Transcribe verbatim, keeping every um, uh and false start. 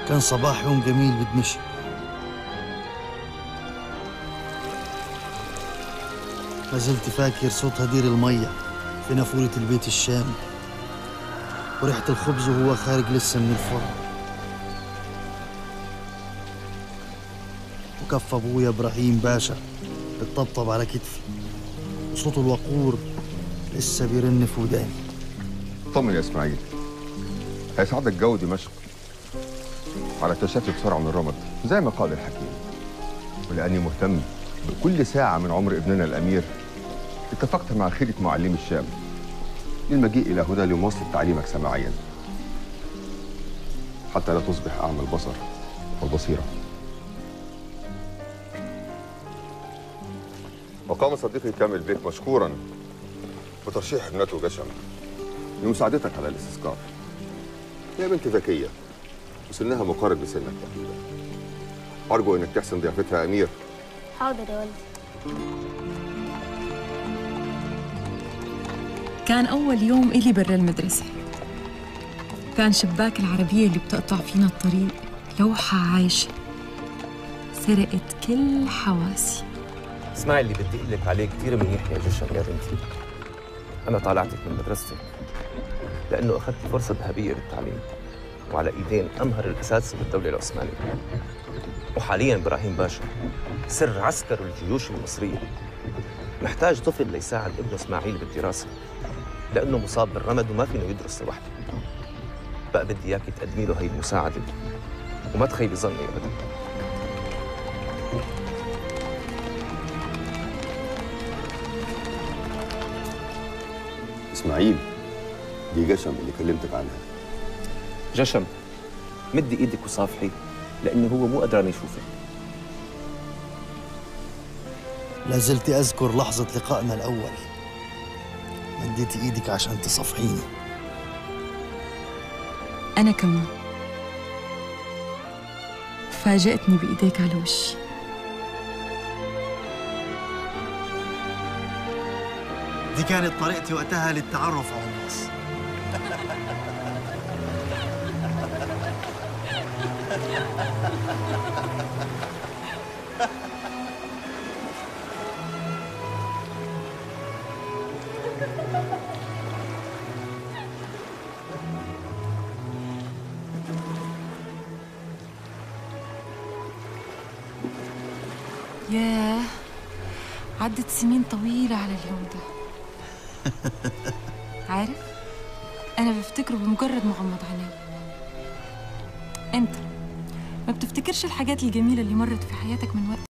كان صباح يوم جميل بدمشق. ما زلت فاكر صوت هدير المية في نافورة البيت الشامي، وريحة الخبز وهو خارج لسه من الفرن، وكف أبويا إبراهيم باشا بتطبطب على كتفي، وصوت الوقور لسه بيرن في وداني. طمن يا إسماعيل، هيساعدك جو دمشق على التشتت بسرعة من الرمد زي ما قال الحكيم، ولأني مهتم بكل ساعة من عمر ابننا الأمير اتفقت مع خيرة معلمي الشام للمجيء إلى هنا لمواصلة تعليمك سماعيا حتى لا تصبح أعمى البصر والبصيرة. وقام صديقي كامل بيك مشكورا بترشيح ابنته جشم لمساعدتك على الاستسقاء. هي بنت ذكية وسنها مقارب لسنك تقريبا. أرجو إنك تحسن ضيافتها يا أمير. حاضر يا والدي. كان أول يوم إلي برا المدرسة، كان شباك العربية اللي بتقطع فينا الطريق لوحة عايشة سرقت كل حواسي. اسمعي اللي بدي أقول لك عليه كثير منيح يا جشم يا بنتي. أنا طالعتك من مدرستك لأنه أخذت فرصة ذهبية للتعليم وعلى إيدين أمهر الأساتذة بالدولة العثمانية. وحالياً إبراهيم باشا سر عسكر الجيوش المصرية محتاج طفل ليساعد ابنه إسماعيل بالدراسة لأنه مصاب بالرمد وما فينه يدرس لوحده. بقى بدي إياكي تقدمي له هي المساعدة وما تخيبي ظني أبداً. إسماعيل، دي جشم اللي كلمتك عنها. جشم، مدي إيدك وصافحي لأنه هو مو قدران يشوفك. لازلت أذكر لحظة لقائنا الأول، مديتي إيدك عشان تصافحيني. أنا كمان فاجأتني بإيديك على وشي. دي كانت طريقتي وقتها للتعرف على الناس. ياه، عدت سنين طويلة على اليوم ده. عارف، أنا بفتكره بمجرد ما غمض عيني. أنت ما بتفتكرش الحاجات الجميلة اللي مرت في حياتك من وقتها؟